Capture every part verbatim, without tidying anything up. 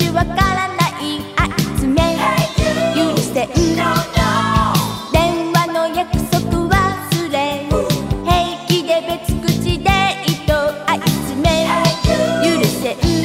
口わからないあいつめ許せん電話の約束忘れ平気で別口で糸あいつめ許せん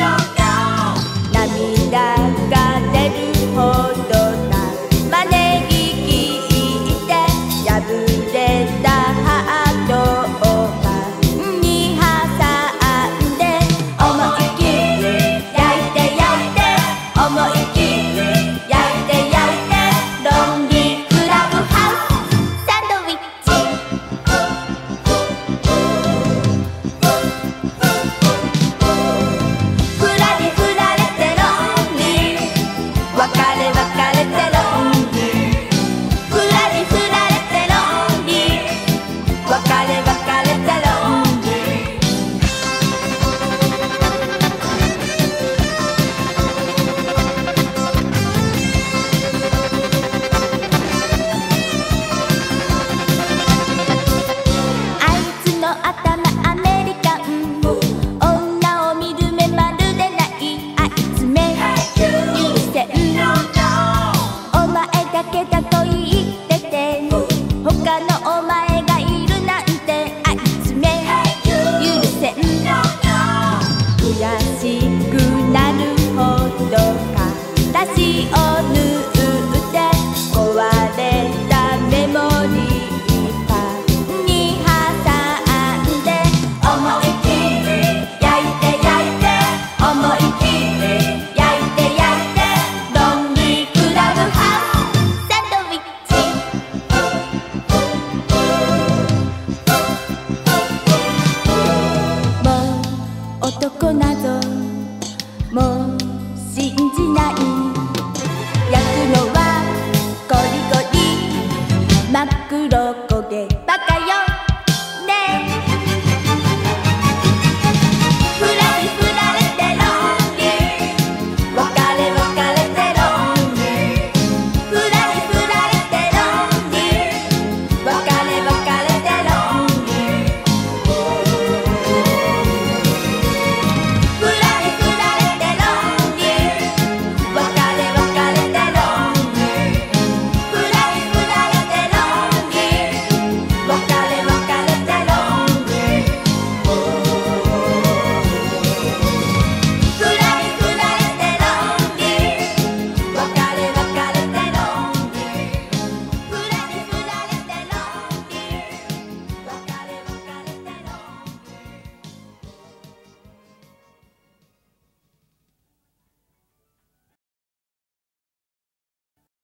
涙が出るほどな招き聞いて破れたハートをパンに挟んで思い切り焼いて焼いて思い切り焼いて焼いてロンリークラブハウスサンドイッチふらりふられてロンリー別れ別れてロンリーふらりふられてロンリー別れ別れてロンリーあいつの頭アメリカン女を見る目まるでないあいつめ許せんお前だけだと言ってて他のお前がいるなんてあいつめ許せん悔しくなるほどからしを縫って壊れたメモリーパンに挟んで思い切り焼いて焼いて思い切り焼いて焼いてロンリークラブハウスサンドイッチもう男などもう信じない